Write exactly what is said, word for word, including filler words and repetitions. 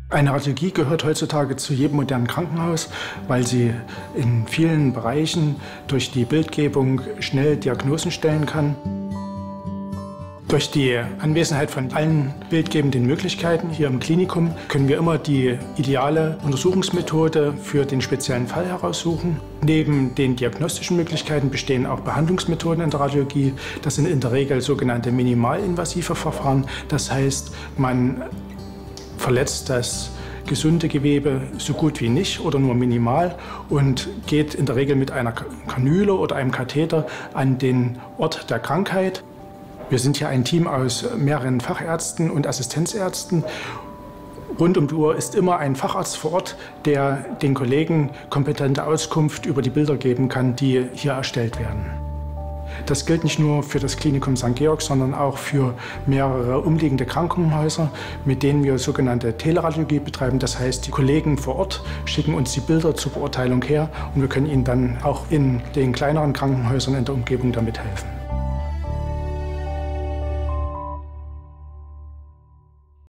Eine Radiologie gehört heutzutage zu jedem modernen Krankenhaus, weil sie in vielen Bereichen durch die Bildgebung schnell Diagnosen stellen kann. Durch die Anwesenheit von allen bildgebenden Möglichkeiten hier im Klinikum können wir immer die ideale Untersuchungsmethode für den speziellen Fall heraussuchen. Neben den diagnostischen Möglichkeiten bestehen auch Behandlungsmethoden in der Radiologie. Das sind in der Regel sogenannte minimalinvasive Verfahren. Das heißt, man verletzt das gesunde Gewebe so gut wie nicht oder nur minimal und geht in der Regel mit einer Kanüle oder einem Katheter an den Ort der Krankheit. Wir sind hier ein Team aus mehreren Fachärzten und Assistenzärzten. Rund um die Uhr ist immer ein Facharzt vor Ort, der den Kollegen kompetente Auskunft über die Bilder geben kann, die hier erstellt werden. Das gilt nicht nur für das Klinikum Sankt Georg, sondern auch für mehrere umliegende Krankenhäuser, mit denen wir sogenannte Teleradiologie betreiben. Das heißt, die Kollegen vor Ort schicken uns die Bilder zur Beurteilung her und wir können ihnen dann auch in den kleineren Krankenhäusern in der Umgebung damit helfen.